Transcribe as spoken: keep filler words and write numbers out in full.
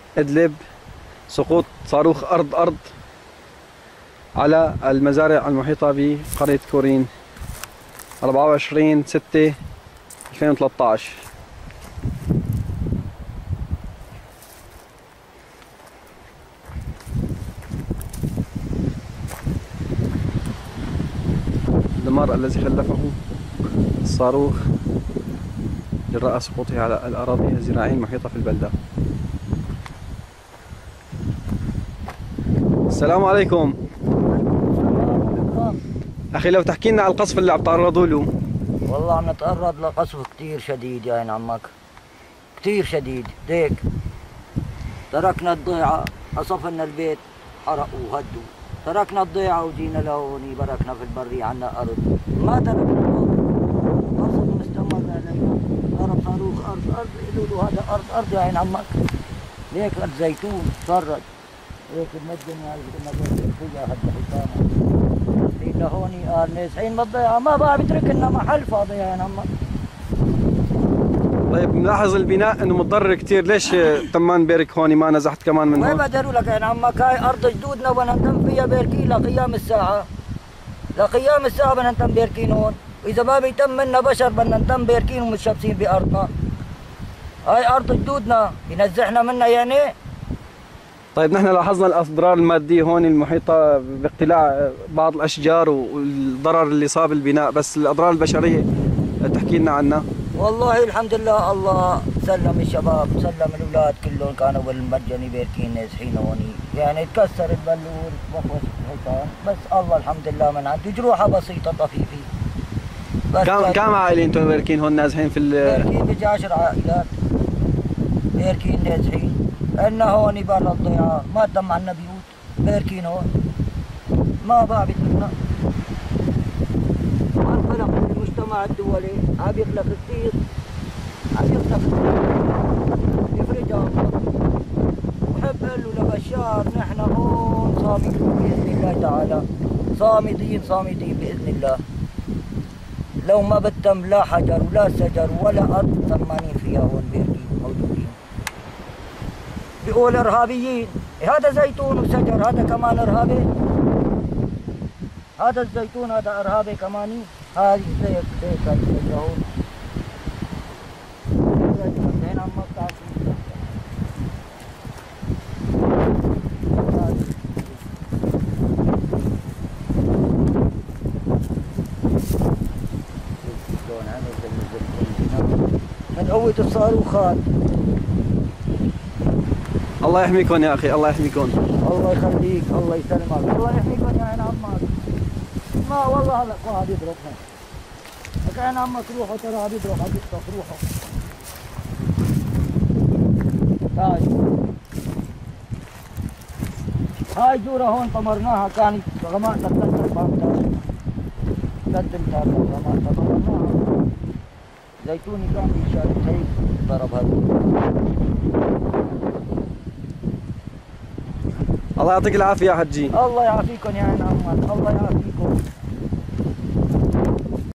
إدلب، سقوط صاروخ أرض أرض على المزارع المحيطة بقرية كورين أربعة وعشرين ستة ألفين وثلاثة عشر. الدمار الذي خلفه الصاروخ جراء سقوطه على الأراضي الزراعية المحيطة في البلدة. السلام عليكم أخي، لو تحكي لنا على القصف اللي عم تعرضوا له. والله عم نتعرض لقصف كثير شديد يا عين عمك، كثير شديد. ديك تركنا الضيعة، قصفنا البيت، حرقوا وهدوا. تركنا الضيعة وجينا لهون، بركنا في البرية عنا أرض، ما تركنا الأرض. قصف مستمر علينا، ضرب صاروخ أرض أرض، يقولوا له هذا أرض أرض يا عين عمك. ليك أرض زيتون تفرج، هيك بنجم هاي المدن فيها هالحيطانة. لهون قال نازحين من الضيعة، ما بقى بترك لنا محل فاضي يا عين عمك. طيب ملاحظ البناء انه متضرر كثير، ليش تمان بيرك هون ما نزحت كمان من هون؟ وين بدروا لك يا عين عمك، هاي ارض جدودنا بدنا نتم فيها بيركين لقيام الساعة. لقيام الساعة بدنا نتم بيركين هون، وإذا ما بيتم منا بشر بدنا نتم بيركين ومتشبسين بأرضنا. هاي أرض جدودنا، ينزحنا منها يعني؟ طيب نحن لاحظنا الأضرار المادية هون المحيطة باقتلاع بعض الأشجار والضرر اللي صاب البناء، بس الأضرار البشرية تحكي لنا عنها. والله الحمد لله، الله سلم الشباب، سلم الأولاد كلهم كانوا بالمجاني بيركين نازحين هون، يعني تكسر البلور بفوس الحيطان، بس الله الحمد لله من عنده جروحة بسيطة طفيفة. كم كم عائلة انتم بيركين هون نازحين في ال بيركين بيجي عشر عائلات بيركين نازحين. عندنا هون برا الضيعة ما تم عنا بيوت، بيركين هون ما بقى بيتركنا. انخلق المجتمع الدولي عم يخلق كثير، عم يخلق كثير، يفرجها الله. وحب قال له لبشار نحن هون صامدين بإذن الله تعالى، صامدين صامدين بإذن الله. لو ما بتم لا حجر ولا شجر ولا أرض ثمانين فيها هون بيركين موجودين. بيقول إرهابيين، هذا زيتون وشجر، هذا كمان إرهابي. هذا الزيتون هذا إرهابي كماني. هذه زيك زيك هذه هون. زين عمك تعرفين. من قوة الصاروخات. الله يحميكم يا أخي، الله يحميكم. الله يخليك، الله يسلمك، الله يحميكم يا عين عمك. ما والله هذا واحد يضربنا. لك عين عمك روحوا، ترى عم يضرب، عم يخطف، روحوا. هاي هاي جورة هون طمرناها، كانت غمقنا ثلاث أربع أمتار. ثلاث أمتار غمقنا طمرناها. زيتوني كان بيشارك هيك ضرب هذا. الله يعطيك العافية يا حجي. الله يعافيكم يا عين عمك، الله يعافيك.